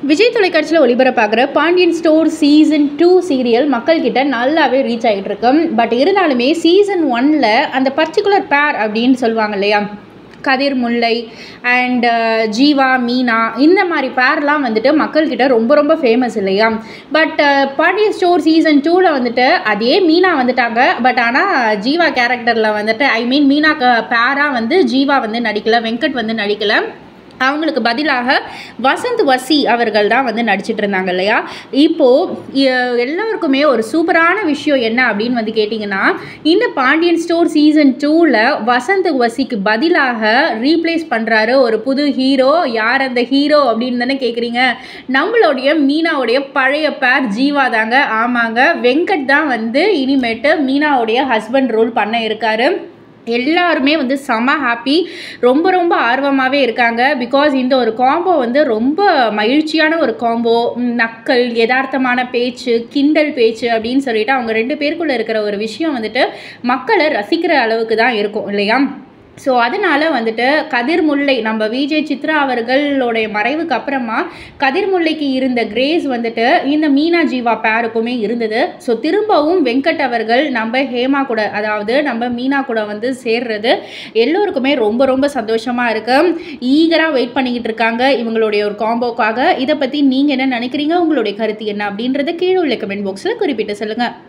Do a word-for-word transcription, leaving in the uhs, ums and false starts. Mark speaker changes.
Speaker 1: விஜய் தொலைக்காட்சியில் ஒளிபரப்பாகிற Pandian store season two serial மக்கள்கிட்ட நல்லாவே ரீச் ஆகிட்டு இருக்கு. பட் இருந்தாலுமே சீசன் ஒன்ல அந்த பர்டிகுலர் பேர் அப்படின்னு சொல்லுவாங்க இல்லையா, கதிர் முல்லை அண்ட் ஜீவா மீனா, இந்த மாதிரி பேர்லாம் வந்துட்டு மக்கள்கிட்ட ரொம்ப ரொம்ப ஃபேமஸ் இல்லையா. பட் பாண்டியன் ஸ்டோர் சீசன் டூவில் வந்துட்டு அதே மீனா வந்துட்டாங்க. பட் ஆனால் ஜீவா கேரக்டரில் வந்துட்டு ஐ மீன் மீனா பேராக வந்து ஜீவா வந்து நடிக்கலை, வெங்கட் வந்து நடிக்கலை. அவங்களுக்கு பதிலாக வசந்த் வசி அவர்கள் தான் வந்து நடிச்சிட்டு இருந்தாங்க இல்லையா. இப்போது எல்லாருக்குமே ஒரு சூப்பரான விஷயம் என்ன அப்படின்னு வந்து கேட்டிங்கன்னா, இந்த பாண்டியன் ஸ்டோர் சீசன் டூவில் வசந்த் வசிக்கு பதிலாக ரீப்ளேஸ் பண்ணுறாரு ஒரு புது ஹீரோ. யார் அந்த ஹீரோ அப்படின்னு தானே கேட்குறீங்க. நம்மளுடைய மீனாவுடைய பழைய பேர் ஜீவா தாங்க. ஆமாங்க, வெங்கட் தான் வந்து இனிமேட்டு மீனாவுடைய ஹஸ்பண்ட் ரோல் பண்ண இருக்காரு. எல்லாருமே வந்து செம ஹாப்பி, ரொம்ப ரொம்ப ஆர்வமாகவே இருக்காங்க. பிகாஸ் இந்த ஒரு காம்போ வந்து ரொம்ப மகிழ்ச்சியான ஒரு காம்போ. நக்கல், யதார்த்தமான பேச்சு, கிண்டல் பேச்சு அப்படின்னு சொல்லிட்டு அவங்க ரெண்டு பேருக்குள்ளே இருக்கிற ஒரு விஷயம் வந்துட்டு மக்களை ரசிக்கிற அளவுக்கு தான் இருக்கும் இல்லையா. ஸோ அதனால் வந்துட்டு கதிர் முல்லை, நம்ம விஜய் சித்ரா அவர்களுடைய மறைவுக்கு அப்புறமா கதிர் முல்லைக்கு இருந்த கிரேஸ் வந்துட்டு இந்த மீனா ஜீவா பேருக்குமே இருந்தது. ஸோ திரும்பவும் வெங்கட் அவர்கள் நம்ம ஹேமா கூட, அதாவது நம்ம மீனா கூட வந்து சேர்றது எல்லோருக்குமே ரொம்ப ரொம்ப சந்தோஷமாக இருக்குது. ஈகராக வெயிட் பண்ணிக்கிட்டு இருக்காங்க இவங்களுடைய ஒரு காம்போக்காக. இதை பற்றி நீங்கள் என்ன நினைக்கிறீங்க, உங்களுடைய கருத்து என்ன அப்படின்றத கீழே உள்ள கமெண்ட் பாக்ஸில் குறிப்பிட்டு சொல்லுங்கள்.